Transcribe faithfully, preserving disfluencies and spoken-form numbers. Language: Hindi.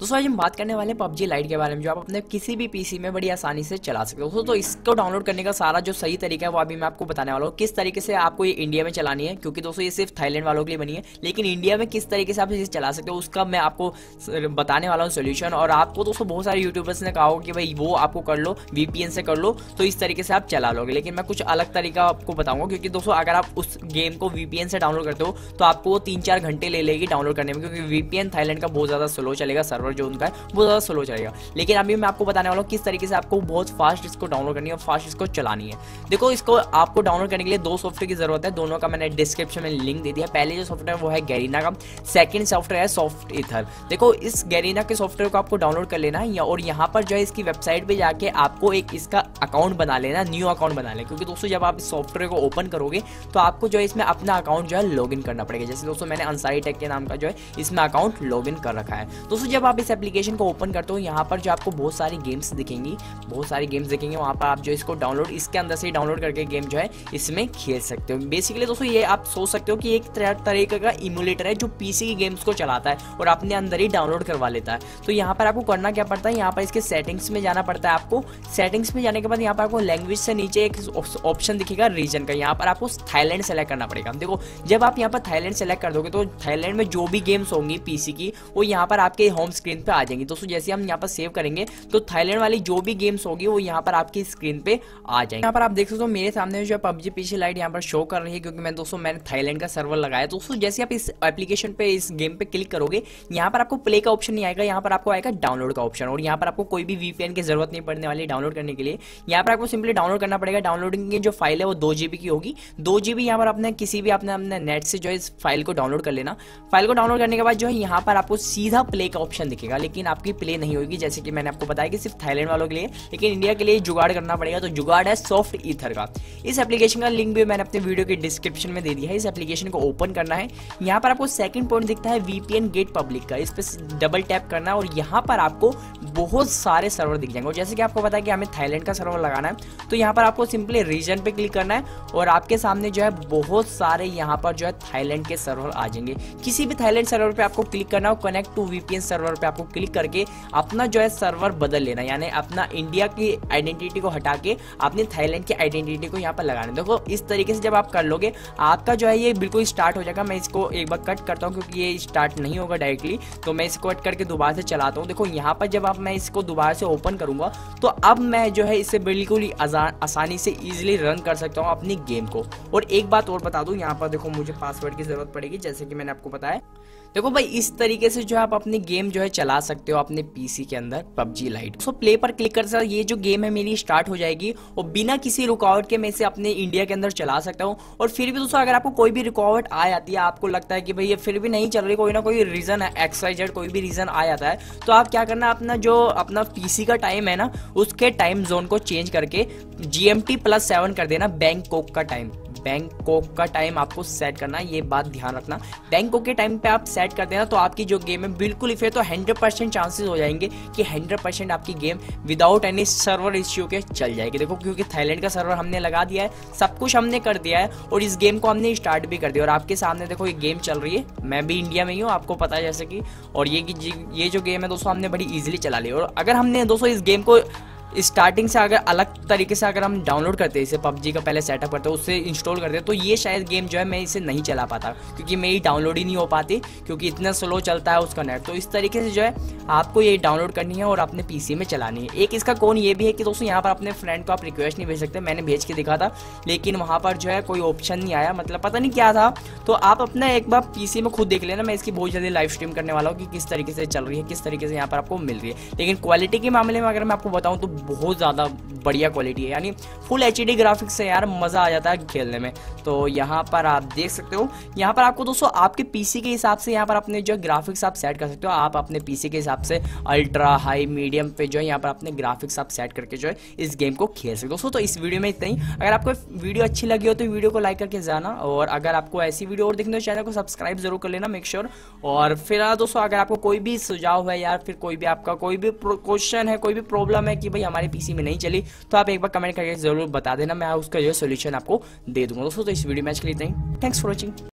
दोस्तों आज हम बात करने वाले हैं पबजी लाइट के बारे में, जो आप अपने किसी भी पीसी में बड़ी आसानी से चला सकते हो। दोस्तों तो इसको डाउनलोड करने का सारा जो सही तरीका है वो अभी मैं आपको बताने वाला हूँ, किस तरीके से आपको ये इंडिया में चलानी है, क्योंकि दोस्तों ये सिर्फ थाईलैंड वालों के लिए बनी है, लेकिन इंडिया में किस तरीके से आप इसे चला सकते हो उसका मैं आपको बताने वाला हूँ सोल्यूशन। और आपको दोस्तों बहुत सारे यूट्यूबर्स ने कहा हो कि भाई वो आपको कर लो, वीपीएन से कर लो तो इस तरीके से आप चला लोगे, लेकिन मैं कुछ अलग तरीका आपको बताऊंगा। क्योंकि दोस्तों अगर आप उस गेम को वीपीएन से डाउनलोड करते हो तो आपको वो तीन चार घंटे ले लेगी डाउनलोड करने में, क्योंकि वीपीएन थाईलैंड का बहुत ज्यादा स्लो चलेगा, सर्वर जो उनका है बहुत ज्यादा स्लो चलेगा। लेकिन अभी मैं आपको बताने वाला हूँ किस तरीके से आपको बहुत फास्ट इसको डाउनलोड करनी है और फास्ट इसको चलानी है। देखो इसको आपको डाउनलोड करने के लिए दो सॉफ्टवेयर की जरूरत है, दोनों का मैंने डिस्क्रिप्शन में लिंक दे दिया। पहले जो सॉफ्टवेयर वो है गैरीना का, सेकंड सॉफ्टवेयर है सॉफ्ट ईथर। देखो इस गैरीना के सॉफ्टवेयर को आपको डाउनलोड कर लेना है और यहाँ पर जो है इसकी वेबसाइट पे जाके आपको एक इसका अकाउंट बना लेना, न्यू अकाउंट बना लेना। क्योंकि दोस्तों जब आप इस सॉफ्टवेयर को ओपन करोगे तो आपको जो है इसमें अपना अकाउंट जो है लॉगिन करना पड़ेगा। जैसे दोस्तों मैंने अंसारी टेक के नाम का जो है इसमें अकाउंट लॉगिन कर रखा है। दोस्तों जब आप इस एप्लीकेशन को ओपन करते हो यहाँ पर जो आपको बहुत सारी गेम्स दिखेंगी, बहुत सारी गेम्स दिखेंगे, वहाँ पर आप जो इसको डाउनलोड इसके अंदर से डाउनलोड करके गेम जो है इसमें खेल सकते हो। बेसिकली दोस्तों ये आप सोच सकते हो कि एक तरीके का इमुलेटर है जो पीसी की गेम्स को चलाता है और अपने अंदर ही डाउनलोड करवा लेता है। तो यहाँ पर आपको करना क्या पड़ता है, यहाँ पर इसके सेटिंग्स में जाना पड़ता है। आपको सेटिंग्स में जाने के बाद यहाँ पर आपको लैंग्वेज से नीचे एक ऑप्शन दिखेगा रीजन का, यहाँ पर आपको थाईलैंड सेलेक्ट करना पड़ेगा। देखो जब आप यहाँ पर थाईलैंड सेलेक्ट कर दोगे तो थाईलैंड में जो भी गेम्स होंगी पीसी की वो यहाँ पर आपके होम स्क्रीन पे आ जाएंगी। दोस्तों जैसे हम यहाँ पर सेव करेंगे तो थाईलैंड वाली जो भी गेम्स होगी वो यहाँ पर आपकी स्क्रीन पे आ जाएंगे। यहाँ पर आप देख सकते हो मेरे सामने जो पबजी पीसी लाइट यहाँ पर शो कर रही है, क्योंकि मैं दोस्तों मैंने थाईलैंड का सर्वर लगाया। दोस्तों जैसे आप इस एप्लीकेशन पे इस गेम पे क्लिक करोगे यहाँ पर आपको प्ले का ऑप्शन नहीं आएगा, यहाँ पर आपको आएगा डाउनलोड का ऑप्शन। और यहाँ पर आपको कोई भी वीपीएन की जरूरत नहीं पड़ने वाली डाउनलोड करने के लिए। यहाँ पर आपको सिंपली डाउनलोड करना पड़ेगा। डाउनलोडिंग की जो फाइल है वो दो जीबी की होगी, दो जीबी यहाँ पर अपने किसी भी अपने अपने नेट से जो है इस फाइल को डाउनलोड कर लेना। फाइल को डाउनलोड करने के बाद जो है यहाँ पर आपको सीधा प्ले का ऑप्शन दिखेगा, लेकिन आपकी प्ले नहीं होगी। जैसे कि मैंने आपको बताया कि सिर्फ थाईलैंड वालों के लिए, लेकिन इंडिया के लिए जुगाड़ करना पड़ेगा। तो जुगाड़ है सॉफ्ट ईथर का। इस एप्लीकेशन का लिंक भी मैंने अपने वीडियो के डिस्क्रिप्शन में दे दिया है। इस एप्लीकेशन को ओपन करना है, यहाँ पर आपको सेकंड पॉइंट दिखता है वीपीएन गेट पब्लिक का, इस पर डबल टैप करना है और यहाँ पर आपको बहुत सारे सर्वर दिख जाएंगे। और जैसे कि आपको पता है कि हमें थाईलैंड का सर्वर लगाना है तो यहाँ पर आपको सिंपली रीजन पे क्लिक करना है और आपके सामने जो है बहुत सारे यहाँ पर जो है थाईलैंड के सर्वर आ जाएंगे। किसी भी थाईलैंड सर्वर पे आपको क्लिक करना हो, कनेक्ट टू वीपीएन सर्वर पे आपको क्लिक करके अपना जो है सर्वर बदल लेना, यानी अपना इंडिया की आइडेंटिटी को हटा के अपनी थाईलैंड की आइडेंटिटी को यहाँ पर लगाना। देखो इस तरीके से जब आप कर लोगे आपका जो है ये बिल्कुल स्टार्ट हो जाएगा। मैं इसको एक बार कट करता हूँ क्योंकि ये स्टार्ट नहीं होगा डायरेक्टली, तो मैं इसको कट करके दोबारा से चलाता हूँ। देखो यहाँ पर जब आप मैं इसको दोबारा से ओपन करूंगा तो अब मैं जो है इसे बिल्कुल ही आसानी से इजीली रन कर सकता हूँ अपनी गेम को। और एक बात और बता दूं, यहाँ पर देखो मुझे पासवर्ड की जरूरत पड़ेगी, जैसे कि मैंने आपको बताया। देखो भाई इस तरीके से जो है आप अपनी गेम जो है चला सकते हो अपने पीसी के अंदर पबजी लाइट। सो प्ले पर क्लिक कर सकते, ये जो गेम है मेरी स्टार्ट हो जाएगी और बिना किसी रुकावट के मैं इसे अपने इंडिया के अंदर चला सकता हूँ। और फिर भी दोस्तों अगर आपको कोई भी रुकावट आ जाती है, आपको लगता है कि भाई ये फिर भी नहीं चल रही, कोई ना कोई रीजन है, एक्स वाई जेड कोई भी रीजन आ जाता है, तो आप क्या करना, अपना जो अपना पीसी का टाइम है ना उसके टाइम जोन को चेंज करके जीएमटी प्लस सेवन कर देना, बैंकॉक का टाइम बैंकॉक का टाइम आपको सेट करना है। ये बात ध्यान रखना, बैंकॉक के टाइम पे आप सेट कर देना तो आपकी जो गेम है बिल्कुल ही फिर तो हंड्रेड परसेंट चांसेस हो जाएंगे कि हंड्रेड परसेंट आपकी game without any server issue के चल जाएगी। देखो क्योंकि थाईलैंड का सर्वर हमने लगा दिया है, सब कुछ हमने कर दिया है और इस गेम को हमने स्टार्ट भी कर दिया। और आपके सामने देखो ये गेम चल रही है, मैं भी इंडिया में ही हूँ, आपको पता है जैसे कि। और ये ये जो गेम है दोस्तों हमने बड़ी ईजिली चला ली। और अगर हमने दोस्तों इस गेम को स्टार्टिंग से अगर अलग तरीके से अगर हम डाउनलोड करते हैं, इसे पबजी का पहले सेटअप करते हैं उससे इंस्टॉल करते हैं, तो ये शायद गेम जो है मैं इसे नहीं चला पाता, क्योंकि मेरी डाउनलोड ही नहीं हो पाती, क्योंकि इतना स्लो चलता है उसका नेट। तो इस तरीके से जो है आपको ये डाउनलोड करनी है और अपने पीसी में चलानी है। एक इसका कौन ये भी है कि दोस्तों यहाँ पर अपने फ्रेंड को आप रिक्वेस्ट नहीं भेज सकते, मैंने भेज के दिखा था लेकिन वहाँ पर जो है कोई ऑप्शन नहीं आया, मतलब पता नहीं क्या था। तो आप अपना एक बार पीसी में खुद देख लेना, मैं इसकी बहुत जल्दी लाइव स्ट्रीम करने वाला हूँ कि किस तरीके से चल रही है, किस तरीके से यहाँ पर आपको मिल रही है। लेकिन क्वालिटी के मामले में अगर मैं आपको बताऊँ तो बहुत ज़्यादा बढ़िया क्वालिटी है, यानी फुल एचडी ग्राफिक्स से यार मजा आ जाता है खेलने में। तो यहाँ पर आप देख सकते हो, यहाँ पर आपको दोस्तों आपके पीसी के हिसाब से यहाँ पर अपने जो ग्राफिक्स आप सेट कर सकते हो। आप अपने पीसी के हिसाब से अल्ट्रा हाई मीडियम पे जो है यहाँ पर अपने ग्राफिक्स आप सेट करके जो है इस गेम को खेल सकते हो। दोस्तों तो इस वीडियो में इतना ही। अगर आपको वीडियो अच्छी लगी हो तो वीडियो को लाइक करके जाना, और अगर आपको ऐसी वीडियो और देखना हो चैनल को सब्सक्राइब जरूर कर लेना, मेक श्योर। और फिर दोस्तों अगर आपको कोई भी सुझाव है या फिर कोई भी आपका कोई भी क्वेश्चन है, कोई भी प्रॉब्लम है कि भाई हमारे पीसी में नहीं चली, तो आप एक बार कमेंट करके जरूर बता देना, मैं उसका जो सोल्यूशन आपको दे दूंगा। दोस्तों तो इस वीडियो में आज के लिए इतना ही। Thanks for watching.